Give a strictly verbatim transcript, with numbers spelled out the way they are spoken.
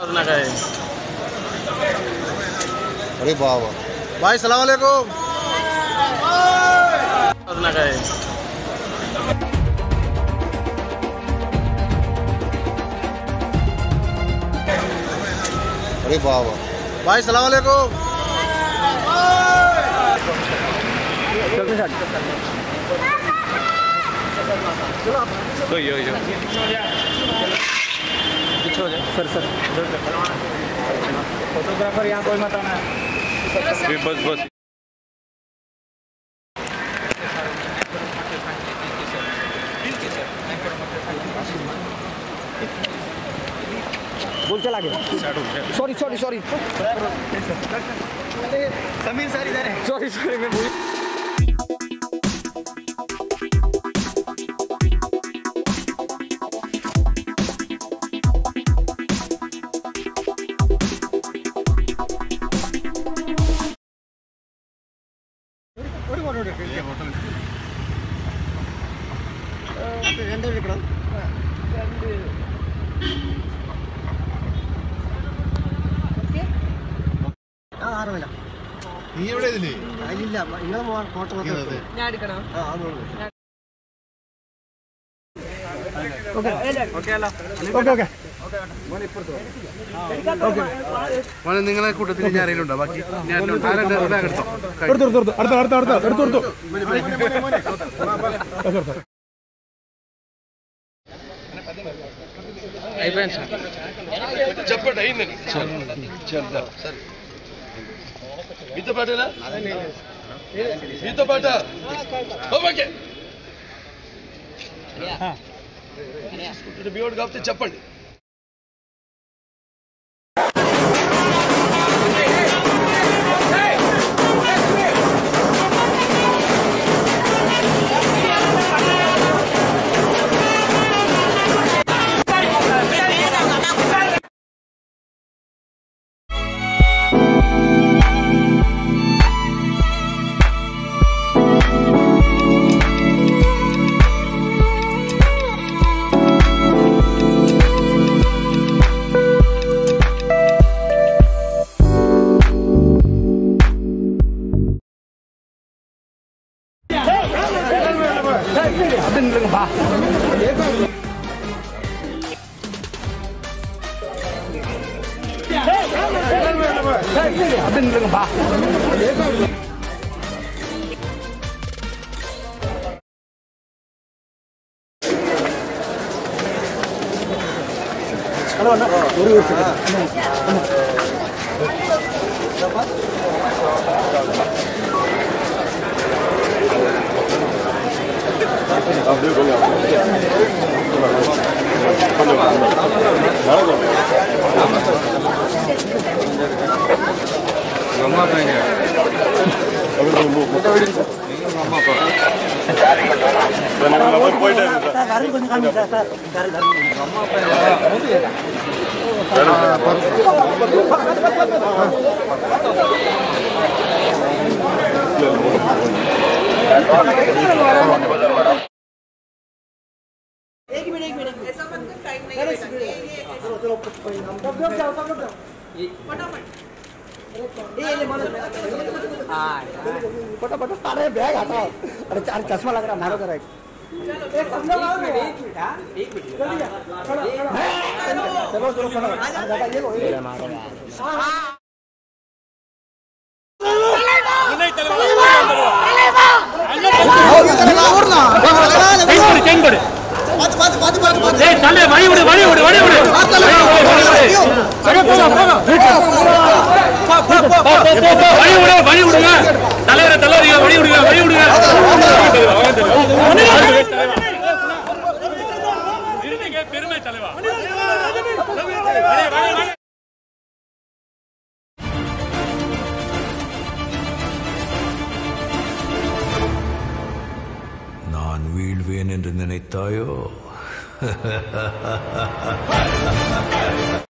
अरे बाबा भाई सलाम वालेकुम। अरे बाबा भाई सलाम वालेकुम। तो yo yo sir sir photographer यहाँ कोई मत आना। बस बस बोल चला गया। Sorry sorry sorry Sameer sir इधर है। सॉरी सॉरी मैं भूल നീ എവിടെ ഇതില് അതിലില്ല നിങ്ങളെ ഫോട്ടോ ഞാൻ എടുക്കണം. മോനെ നിങ്ങളെ കൂട്ടത്തിൽ ഞാൻ അറിയിലുണ്ടോ ബാക്കി ഞാൻ എടുത്തോ చెప్పండి అయిందని చెప్తా మీతో పాటేనా మీతో పాట ఓకే బియోడ్ కాకపోతే చెప్పండి. एक मिनट एक मिनट ऐसा मत कर, टाइम नहीं है। फटाफट ये ले मारो। फटाफट अरे बैग हटाओ। अरे चार चश्मा लग रहा मारो करा। एक सब लोग आओ ना। एक मिनट हां एक मिनट चलो चलो चलो दादा ये लो ये मारो हां नहीं चलो मत मत मत मत मत ए चले वड़ी उड़ वड़ी उड़ वड़ी उड़ चलो போங்க போங்க வழி விடு வழி விடுங்க தலைவரே தலைவரே வழி விடுங்க வழி விடுங்க இருங்க பெருமை தலைவா நான் வீழ்வேன் என்று நினைத்தாயோ?